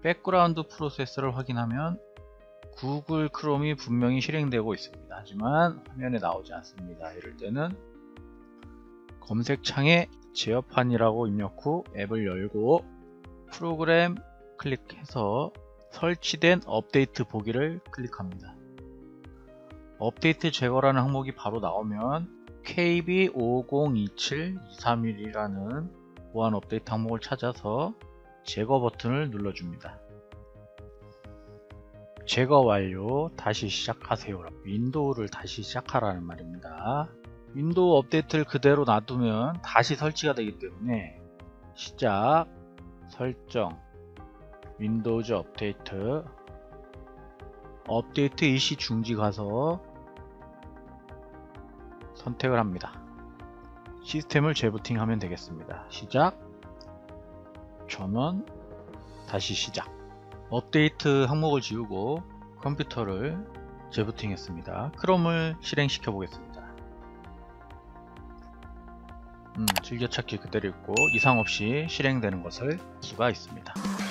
백그라운드 프로세스를 확인하면 구글 크롬이 분명히 실행되고 있습니다. 하지만 화면에 나오지 않습니다. 이럴 때는 검색창에 제어판이라고 입력 후 앱을 열고 프로그램 클릭해서 설치된 업데이트 보기를 클릭합니다. 업데이트 제거라는 항목이 바로 나오면 KB5027231이라는 보안 업데이트 항목을 찾아서 제거 버튼을 눌러줍니다. 제거 완료, 다시 시작하세요. 윈도우를 다시 시작하라는 말입니다. 윈도우 업데이트를 그대로 놔두면 다시 설치가 되기 때문에 시작, 설정, 윈도우즈 업데이트, 업데이트 일시 중지 가서 선택을 합니다. 시스템을 재부팅하면 되겠습니다. 시작, 전원, 다시 시작. 업데이트 항목을 지우고 컴퓨터를 재부팅했습니다. 크롬을 실행시켜 보겠습니다. 즐겨찾기 그대로 있고 이상 없이 실행되는 것을 볼 수가 있습니다.